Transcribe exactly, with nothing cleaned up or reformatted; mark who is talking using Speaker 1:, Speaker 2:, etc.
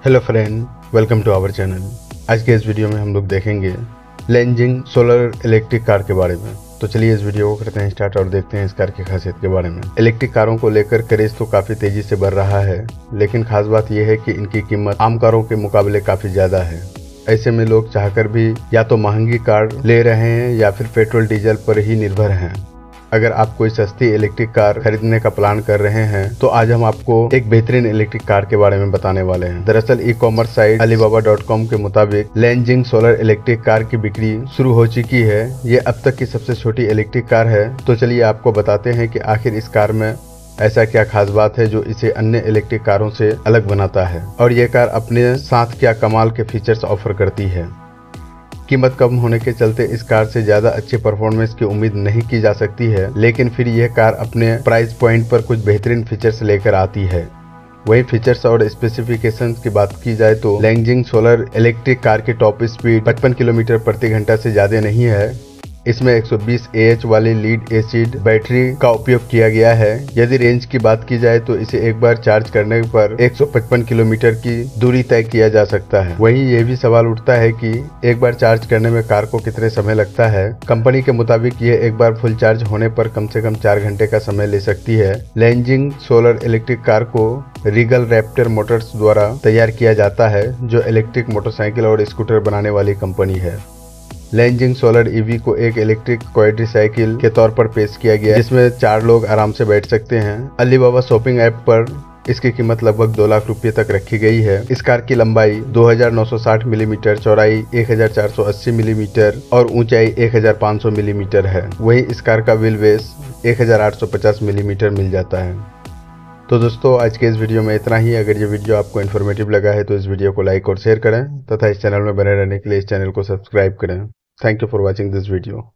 Speaker 1: Hello friend, welcome to our channel. आज के इस वीडियो में हम लोग देखेंगे लैनजिंग सोलर इलेक्ट्रिक कार के बारे में। तो चलिए इस वीडियो को करते हैं स्टार्ट और देखते हैं इस कार की खासियत के बारे में। इलेक्ट्रिक कारों को लेकर क्रेज तो काफी तेजी से बढ़ रहा है, लेकिन खास बात यह है कि इनकी कीमत आम कारों के मुकाबले काफी ज्यादा है। ऐसे में लोग चाहकर भी या तो महंगी कार ले रहे हैं या फिर पेट्रोल डीजल पर ही निर्भर हैं। अगर आप कोई सस्ती इलेक्ट्रिक कार खरीदने का प्लान कर रहे हैं तो आज हम आपको एक बेहतरीन इलेक्ट्रिक कार के बारे में बताने वाले हैं। दरअसल e commerce site Alibaba dot com के मुताबिक लैनजिंग सोलर इलेक्ट्रिक कार की बिक्री शुरू हो चुकी है। ये अब तक की सबसे छोटी इलेक्ट्रिक कार है। तो चलिए आपको बताते हैं कि आखिर इस कार में ऐसा क्या खास बात है जो इसे अन्य इलेक्ट्रिक कारों से अलग बनाता है और ये कार अपने साथ क्या कमाल के फीचर्स ऑफर करती है। कीमत कम होने के चलते इस कार से ज्यादा अच्छे परफॉर्मेंस की उम्मीद नहीं की जा सकती है, लेकिन फिर यह कार अपने प्राइस पॉइंट पर कुछ बेहतरीन फीचर्स लेकर आती है। वही फीचर्स और स्पेसिफिकेशंस की बात की जाए तो लैनजिंग सोलर इलेक्ट्रिक कार की टॉप स्पीड पचपन किलोमीटर प्रति घंटा से ज्यादा नहीं है। इसमें एक सौ बीस ए एच वाली लीड एसिड बैटरी का उपयोग किया गया है। यदि रेंज की बात की जाए तो इसे एक बार चार्ज करने पर एक सौ पचपन किलोमीटर की दूरी तय किया जा सकता है। वहीं यह भी सवाल उठता है कि एक बार चार्ज करने में कार को कितने समय लगता है। कंपनी के मुताबिक यह एक बार फुल चार्ज होने पर कम से कम चार घंटे का समय ले सकती है। लैनजिंग सोलर इलेक्ट्रिक कार को रीगल रैप्टर मोटर्स द्वारा तैयार किया जाता है, जो इलेक्ट्रिक मोटरसाइकिल और स्कूटर बनाने वाली कंपनी है। लैनजिंग सोलर ईवी को एक इलेक्ट्रिक क्वाड्रीसाइकिल के तौर पर पेश किया गया है, जिसमें चार लोग आराम से बैठ सकते हैं। अलीबाबा शॉपिंग ऐप पर इसकी कीमत लगभग दो लाख रुपए तक रखी गई है। इस कार की लंबाई दो हज़ार नौ सौ साठ मिलीमीटर, चौड़ाई एक हज़ार चार सौ अस्सी मिलीमीटर और ऊंचाई एक हज़ार पाँच सौ मिलीमीटर है। वहीं इस कार का व्हील बेस एक हज़ार आठ सौ पचास मिलीमीटर मिल जाता है। तो दोस्तों, आज के इस वीडियो में इतना ही। अगर ये वीडियो आपको इन्फॉर्मेटिव लगा है तो इस वीडियो को लाइक और शेयर करें तथा इस चैनल में बने रहने के लिए इस चैनल को सब्सक्राइब करें। Thank you for watching this video.